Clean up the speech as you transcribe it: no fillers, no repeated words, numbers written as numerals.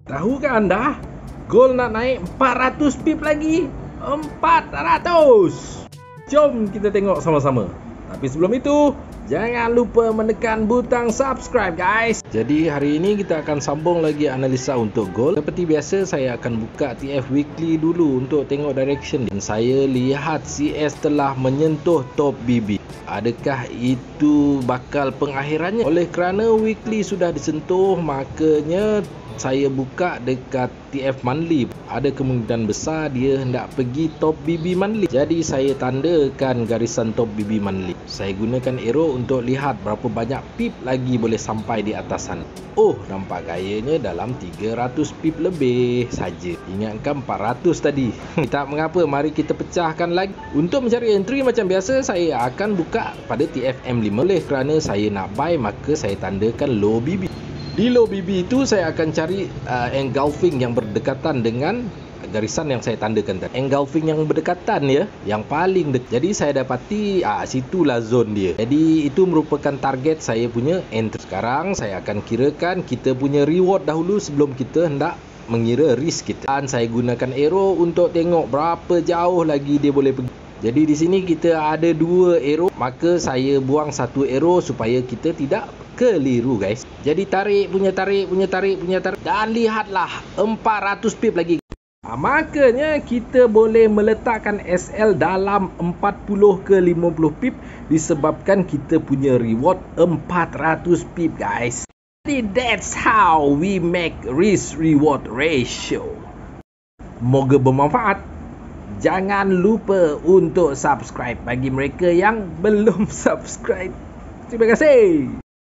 Tahukah anda, Gold nak naik 400 pip lagi? 400! Jom kita tengok sama-sama. Tapi sebelum itu, jangan lupa menekan butang subscribe guys. Jadi hari ini kita akan sambung lagi analisa untuk Gold. Seperti biasa, saya akan buka TF Weekly dulu untuk tengok direction. Dan saya lihat CS telah menyentuh top BB. Adakah itu bakal pengakhirannya? Oleh kerana weekly sudah disentuh, makanya saya buka dekat TF monthly. Ada kemungkinan besar dia hendak pergi top BB monthly. Jadi saya tandakan garisan top BB monthly. Saya gunakan arrow untuk lihat berapa banyak pip lagi boleh sampai di atas sana. Oh, nampak gayanya dalam 300 pip lebih saja. Ingatkan 400 tadi. Tak mengapa, mari kita pecahkan lagi. Untuk mencari entry macam biasa, saya akan buka pada TFM5. Oleh kerana saya nak buy, maka saya tandakan low BB. Di low BB itu saya akan cari engulfing yang berdekatan dengan garisan yang saya tandakan tadi. Engulfing yang berdekatan ya, yang paling dekat. Jadi saya dapati situlah zone dia. Jadi itu merupakan target saya punya entry. Sekarang saya akan kirakan kita punya reward dahulu sebelum kita hendak mengira risk kita. Dan saya gunakan arrow untuk tengok berapa jauh lagi dia boleh pergi. Jadi di sini kita ada 2 arrow, maka saya buang 1 arrow supaya kita tidak keliru guys. Jadi tarik dan lihatlah 400 pip lagi. Makanya kita boleh meletakkan SL dalam 40 ke 50 pip disebabkan kita punya reward 400 pip guys. Jadi that's how we make risk reward ratio. Moga bermanfaat. Jangan lupa untuk subscribe bagi mereka yang belum subscribe. Terima kasih.